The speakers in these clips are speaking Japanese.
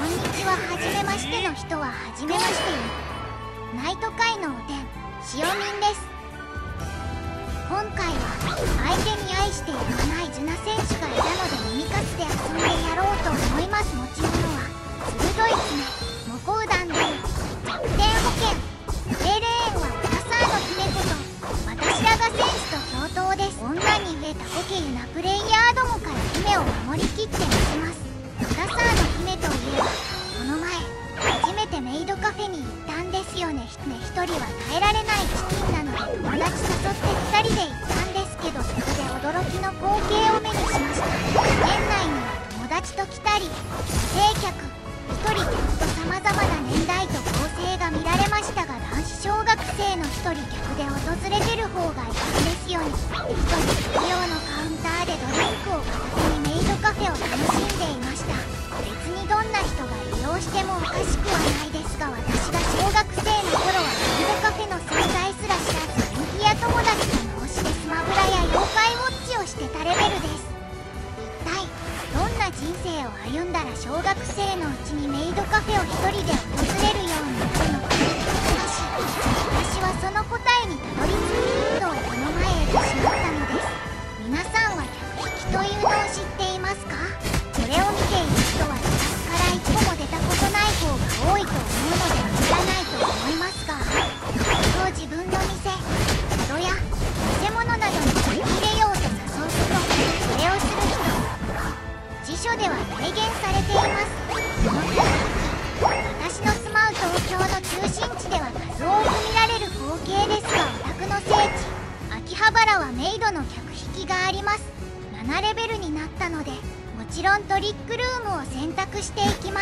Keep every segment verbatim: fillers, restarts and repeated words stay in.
んにちは。はじめましての人ははじめましてよ。ナイト界のおでん、しおみんです。今回は相手に愛してやまないジュナ選手がいたので耳かすで遊んでやろうと思います。持ち物は鋭い爪、モコウダンで弱点保険、低レーンはブラサーの姫子と私らが選手と共闘です。女に飢えたコケユなプレイヤーどもから姫を守りきってみせます。ブラサーの姫といえばこの前初めてメイドカフェに行ったんですよね。ね一人は耐えられないチキンなので友達誘ってふたりで行ったんですけど、そこで驚きの光景を目にしました。店内には友達と来たり女性客ひとり客とさまざまな年代と構成が見られましたが、男子小学生のひとり客で訪れてる方がいたんですよね。ひとり客用のカウンターでドリンクを片手にメイドカフェを楽しんでいました。別にどんな人が利用してもおかしくはないですが、私が小学生の頃はメイドカフェの存在すら知らず、電気屋友達と脳死でスマブラや妖怪ウォッチをしてたレベルです。一体どんな人生を歩んだら小学生のうちにメイドカフェを一人で訪れるようになるのか。しかし私はその答えにたどり着くヒントをこの前得てしまったのです。皆さんは客引きというのを知っていますか？これを見ている人は自宅から一歩も出たことない方が多いと思うのでわからないと思いますが、人を自分の店、宿屋、偽物などに取り入れようと誘う人、それをする人、辞書では明言されています。この客引き、私の住まう東京の中心地では数多く見られる光景ですが、オタクの聖地秋葉原はメイドの客引きがあります。ななレベルになったのでもちろんトリックルームを選択していきます。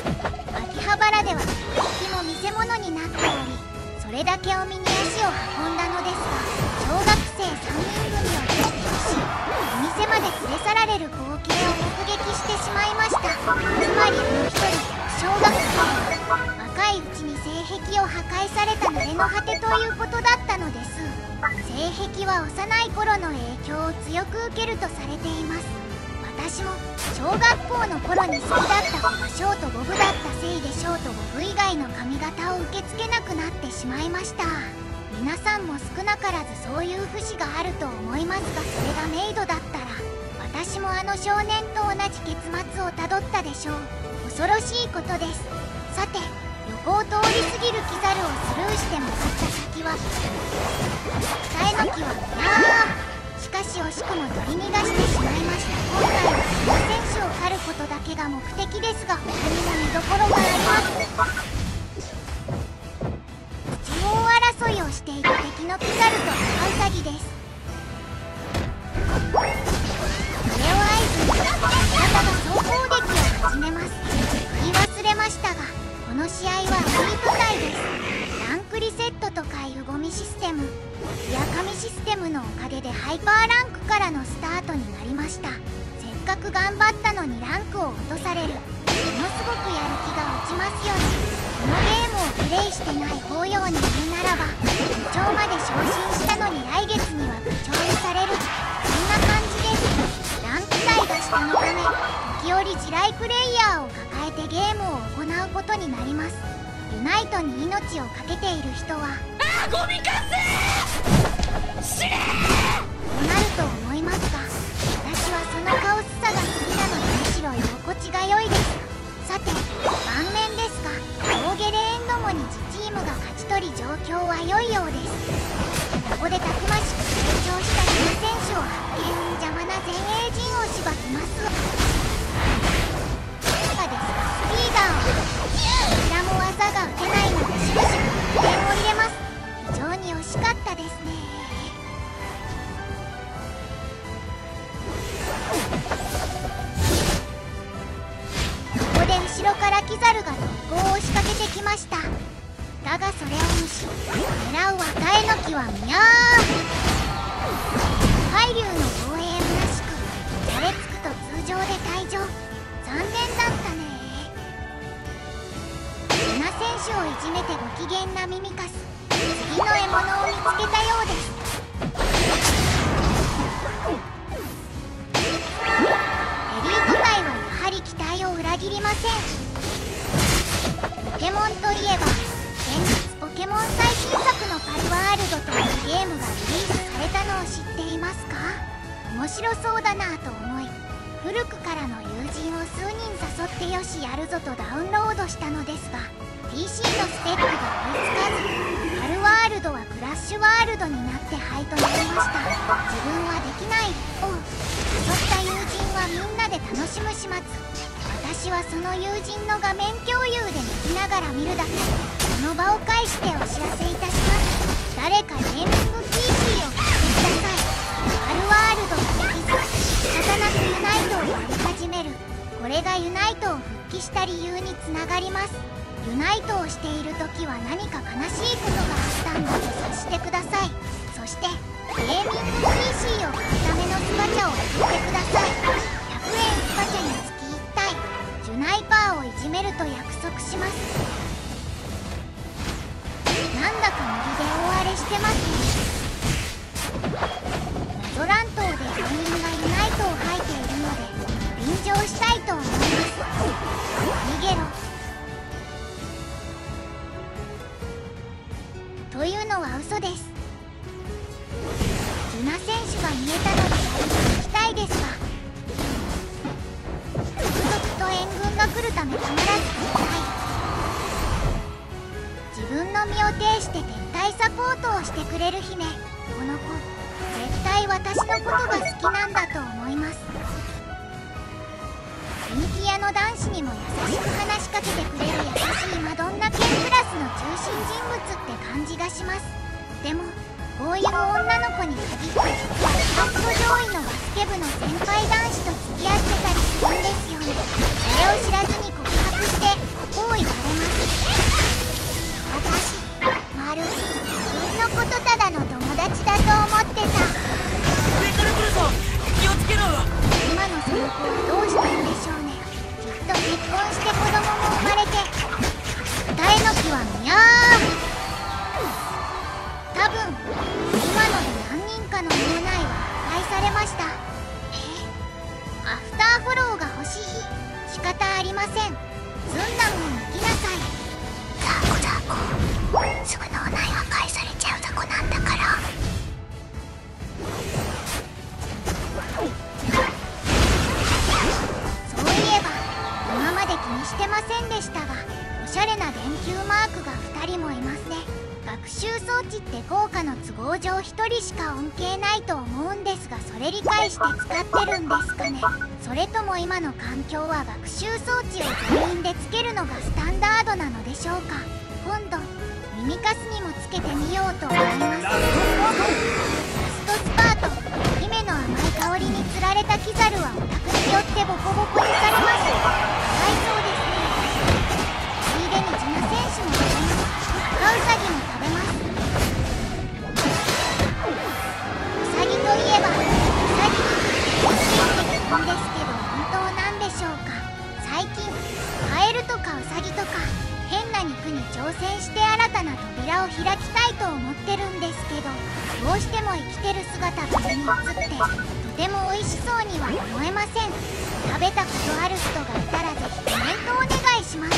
秋葉原では客引きも見せ物になっており、それだけお身に足を運んだのですが、小学生さんにん組を撃破しお店まで連れ去られる光景を目撃してしまいました。つまりもう一人小学生は若いうちに性癖を破壊された慣れの果てということだったのです。性癖は幼い頃の影響を強く受けるとされています。私も小学校の頃に好きだった子がショートボブだったせいでショートボブ以外の髪型を受け付けなくなってしまいました。皆さんも少なからずそういう節があると思いますが、それがメイドだったら私もあの少年と同じ結末をたどったでしょう。恐ろしいことです。さて、横を通り過ぎるキザルをスルーして向かった先は北への木はミャー。しかし惜しくも取り逃がしてしまいました。今回はこの選手を狩ることだけが目的ですが、他にも見どころがあります。中央争いをしている敵のキザルと赤ウサギです。これを合図に味方が総攻撃を始めます。言い忘れましたが、この試合はエリート対です。ランクリセットとかいうゴミシステム、やかみシステムのおかげでハイパーランクからのスタートになりました。せっかく頑張ったのにランクを落とされる、ものすごくやる気が落ちますよね。このゲームをプレイしてない方ように言うならば、部長まで昇進したのに来月には部長にされる、そんな感じです。ランク帯が下のため時折地雷プレイヤーを抱えてゲームを行うことになります。ユナイトに命を懸けている人はあーゴミかす死ねとなると思いますが、私はそのカオスさが好きなのでむしろ居心地が良いです。さて、盤面ですが上下レーンどもに自チームが勝ち取り状況は良いようです。ここでたくましく成長したユナ選手を発見に邪魔な前衛陣をしばきます。いかがですか、スピーダーはこちらも技が打てないのでしぶしぶ得点を入れます。非常に惜しかったですね。ここで後ろからキザルが特攻を仕掛けてきました。だがそれを無視、狙うはタエの木はミャー。海流の防衛むなしくじゃれつくと通常で退場。残念だったね。ユナ選手をいじめてご機嫌なミミカス、次の獲物を見つけたようです。エリート隊はやはり期待を裏切りません。 ケモンといえば先日ポケモン最新作のパルワールドというゲームがリリースされたのを知っていますか？面白そうだなと思い古くからの友人を数人誘ってよしやるぞとダウンロードしたのですが ピーシー のスペックが追いつかずパルワールドはクラッシュワールドになって廃となりました。自分はできないを誘った友人はみんなで楽しむ始末。私はその友人の画面共有で泣きながら見るだけ。この場を介してお知らせいたします。誰かゲーミング ピーシー を買ってください。パルワールドができず仕方なくユナイトをやり始める。これがユナイトを復帰した理由につながります。ユナイトをしている時は何か悲しいことがあったんだと察してください。そしてゲーミング ピーシー を買うためのスパチャを送ってください。ひゃくえんスパチャにつきいったいジュナイパーをいじめると約束します。なんだか右で大荒れしてますね。謎乱闘で全員がユナイトを吐いているので便乗したいと思います。逃げろというのは嘘です。ジュナ選手が見えたのでやりに行きたいですが続々と援軍が来るためたまらず撤退。自分の身を挺して撤退サポートをしてくれる姫。この子絶対私のことが好きなんだと思います。人気屋の男子にも優しく話しかけてくれる優しいマドンナ系クラスの中心人物って感じがします。でもこういう女の子に限って実はクラスト上位のバスケ部の先輩男子と付き合ってたりするんですよね。それを知らずに告白してこう言われます。私まる自分のことただの友達だと思ってた。 上から来るぞ、気をつけろ。 今のその子はどうしたんでしょうね。きっと結婚して子供も生まれて答えのきはみゃー。多分今ので何人かの脳内は破壊されました。えアフターフォローが欲しい。仕方ありません。ずんだもん行きなさい。ザコザコすぐ脳内破壊されちゃうザコなんだから。そういえば今まで気にしてませんでしたがおしゃれな電球マークがふたりもいますね。学習装置って効果の都合上ひとりしか恩恵ないと思うんですがそれ理解して使ってるんですかね。それとも今の環境は学習装置を全員でつけるのがスタンダードなのでしょうか。今度耳かすにもつけてみようと思います。ラストスパート。姫の甘い香りにつられたキザルはオタクによってボコボコにされます。かわいそうですね。ついでにジュナ選手も食べます。赤ウサギも食べます。ウサギといえばウサギ個人的なんですけど本当なんでしょうか。最近カエルとかウサギとか変な肉に挑戦して新たな扉を開きたいと思ってるんですけどどうしても生きてる姿が目に映ってとても美味しそうには思えません。食べたことある人がいたらぜひコメントお願いします。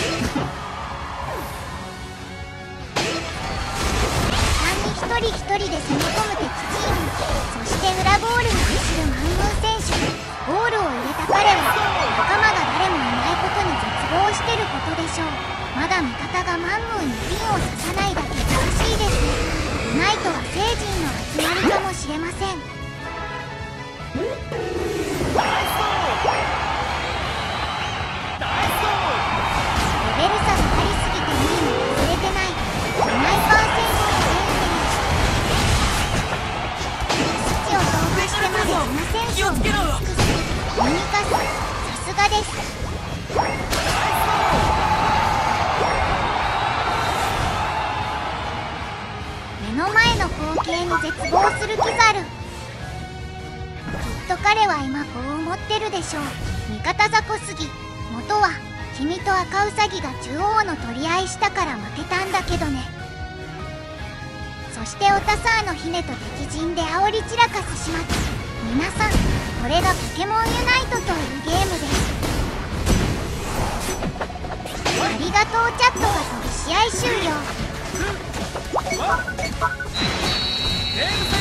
一人一人で攻め込む敵チーム。そして裏ゴールに走るマンムー選手。ゴールを入れた彼は仲間が誰もいないことに絶望してることでしょう。まだ味方がマンムーにピンを刺さないだけ正しいですね。ユナイトは聖人の集まりかもしれません。レベル差がありすぎて見るの忘れてないユナイパー選手の土を投下してまでジュナ選手を見尽くすミニカス。さすがです。目の前の光景に絶望するキザル。きっと彼は今こう思ってるでしょう。味方雑魚すぎ。元は君と赤ウサギが中央の取り合いしたから負けたんだけどね。そしてオタサーの姫と敵陣で煽り散らかす始末。皆さんこれがポケモンユナイトというゲームです。ありりがとうチャットが飛び試合終了。 連鎖